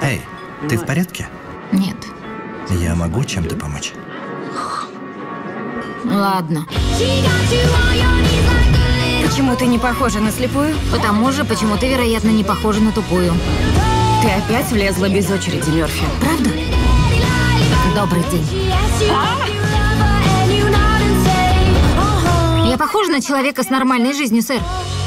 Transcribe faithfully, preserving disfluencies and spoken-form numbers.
Эй, ты в порядке? Нет. Я могу чем-то помочь? Ладно. Почему ты не похожа на слепую? Потому же, почему ты, вероятно, не похожа на тупую. Ты опять влезла без очереди, Мерфи. Правда? Добрый день. Я похожа на человека с нормальной жизнью, сэр?